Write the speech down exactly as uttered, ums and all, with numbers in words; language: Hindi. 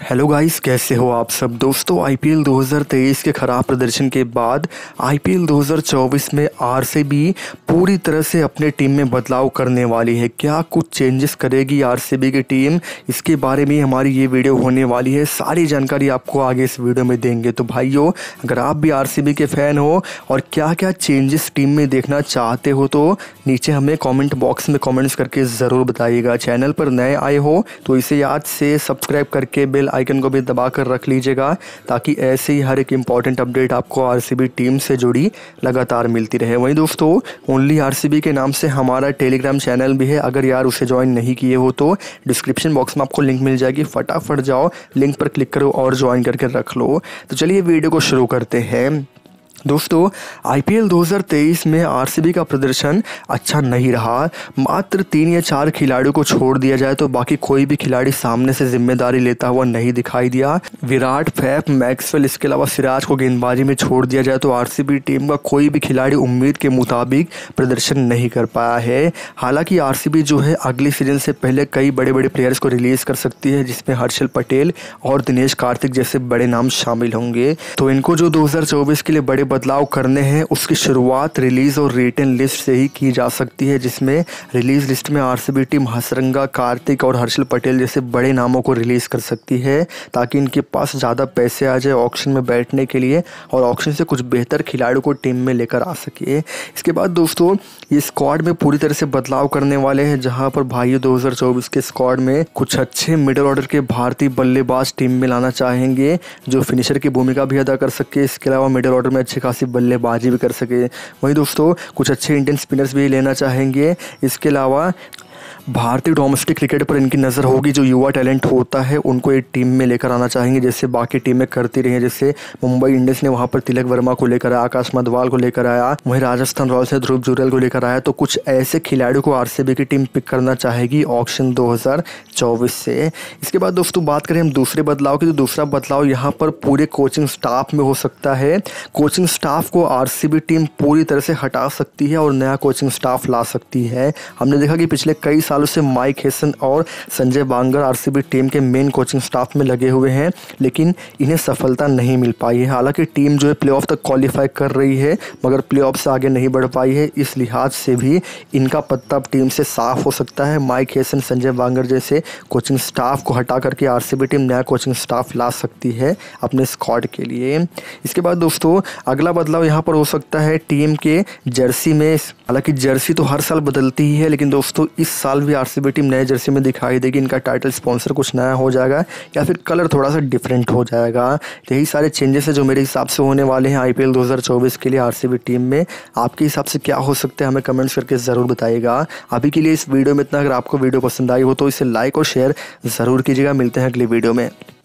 हेलो गाइस, कैसे हो आप सब। दोस्तों, आईपीएल दो हज़ार तेईस के खराब प्रदर्शन के बाद आईपीएल दो हज़ार चौबीस में आरसीबी पूरी तरह से अपने टीम में बदलाव करने वाली है। क्या कुछ चेंजेस करेगी आरसीबी की टीम, इसके बारे में हमारी ये वीडियो होने वाली है। सारी जानकारी आपको आगे इस वीडियो में देंगे। तो भाइयों, अगर आप भी आरसीबी के फ़ैन हो और क्या क्या चेंजेस टीम में देखना चाहते हो तो नीचे हमें कॉमेंट बॉक्स में कॉमेंट्स करके ज़रूर बताइएगा। चैनल पर नए आए हो तो इसे याद से सब्सक्राइब करके बेल आइकन को भी दबा कर रख लीजिएगा, ताकि ऐसे ही हर एक इम्पॉर्टेंट अपडेट आपको आरसीबी टीम से जुड़ी लगातार मिलती रहे। वहीं दोस्तों, ओनली आरसीबी के नाम से हमारा टेलीग्राम चैनल भी है। अगर यार उसे ज्वाइन नहीं किए हो तो डिस्क्रिप्शन बॉक्स में आपको लिंक मिल जाएगी, फटाफट जाओ लिंक पर क्लिक करो और ज्वाइन करके रख लो। तो चलिए वीडियो को शुरू करते हैं। दोस्तों, आईपीएल दो हज़ार तेईस में आरसीबी का प्रदर्शन अच्छा नहीं रहा। मात्र तीन या चार खिलाड़ियों को छोड़ दिया जाए तो बाकी कोई भी खिलाड़ी सामने से जिम्मेदारी लेता हुआ नहीं दिखाई दिया। विराट, फैफ, मैक्सवेल, इसके अलावा सिराज को गेंदबाजी में छोड़ दिया जाए तो आरसीबी टीम का कोई भी खिलाड़ी उम्मीद के मुताबिक प्रदर्शन नहीं कर पाया है। हालांकि आरसीबी जो है अगले सीजन से पहले कई बड़े बड़े प्लेयर्स को रिलीज़ कर सकती है, जिसमें हर्षल पटेल और दिनेश कार्तिक जैसे बड़े नाम शामिल होंगे। तो इनको जो दो हज़ार चौबीस के लिए बड़े बदलाव करने हैं उसकी शुरुआत रिलीज और रिटर्न लिस्ट से ही की जा सकती है, जिसमें रिलीज लिस्ट में आरसीबी टीम हसरंगा, कार्तिक और हर्षल पटेल जैसे बड़े नामों को रिलीज कर सकती है, ताकि इनके पास ज़्यादा पैसे आ जाए ऑक्शन में बैठने के लिए और ऑक्शन से कुछ बेहतर खिलाड़ियों को टीम में लेकर आ सके। इसके बाद दोस्तों, ये स्क्वाड में पूरी तरह से बदलाव करने वाले हैं, जहां पर भाइयों दो हज़ार चौबीस के स्क्वाड में कुछ अच्छे मिडिल ऑर्डर के भारतीय बल्लेबाज टीम में लाना चाहेंगे जो फिनिशर की भूमिका भी अदा कर सके। इसके अलावा मिडिल ऑर्डर में अच्छी खासी बल्लेबाजी भी कर सके। वहीं दोस्तों, कुछ अच्छे इंडियन स्पिनर्स भी लेना चाहेंगे। इसके अलावा भारतीय डोमेस्टिक क्रिकेट पर इनकी नज़र होगी। जो युवा टैलेंट होता है उनको एक टीम में लेकर आना चाहेंगे, जैसे बाकी टीमें करती रही हैं। जैसे मुंबई इंडियंस ने वहां पर तिलक वर्मा को लेकर आया, आकाश मधवाल को लेकर आया, वहीं राजस्थान रॉयल्स ने ध्रुव जुरैल को लेकर आया। तो कुछ ऐसे खिलाड़ियों को आरसीबी की टीम पिक करना चाहेगी ऑक्शन दो हज़ार चौबीस से। इसके बाद दोस्तों, बात करें हम दूसरे बदलाव की, तो दूसरा बदलाव यहाँ पर पूरे कोचिंग स्टाफ में हो सकता है। कोचिंग स्टाफ को आरसीबी टीम पूरी तरह से हटा सकती है और नया कोचिंग स्टाफ ला सकती है। हमने देखा कि पिछले कई सालों से माइक हेसन और संजय बांगर आरसीबी टीम के मेन कोचिंग स्टाफ में लगे हुए हैं, लेकिन इन्हें सफलता नहीं मिल पाई है। हालांकि टीम जो है प्लेऑफ तक क्वालिफाई कर रही है, मगर प्लेऑफ से आगे नहीं बढ़ पाई है। इस लिहाज से भी इनका पत्ता टीम से साफ हो सकता है। माइक हेसन, संजय बांगर जैसे कोचिंग स्टाफ को हटा करके आरसीबी टीम नया कोचिंग स्टाफ ला सकती है अपने स्क्वाड के लिए। इसके बाद दोस्तों, अगला बदलाव यहाँ पर हो सकता है टीम के जर्सी में। हालांकि जर्सी तो हर साल बदलती ही है, लेकिन दोस्तों इस साल भी आरसीबी टीम नए जर्सी में दिखाई देगी। इनका टाइटल स्पॉन्सर कुछ नया हो जाएगा या फिर कलर थोड़ा सा डिफरेंट हो जाएगा। यही सारे चेंजेस है जो मेरे हिसाब से होने वाले हैं आईपीएल दो हज़ार चौबीस के लिए आरसीबी टीम में। आपके हिसाब से क्या हो सकते हैं हमें कमेंट्स करके ज़रूर बताइएगा। अभी के लिए इस वीडियो में इतना। अगर आपको वीडियो पसंद आई हो तो इसे लाइक और शेयर ज़रूर कीजिएगा। मिलते हैं अगली वीडियो में।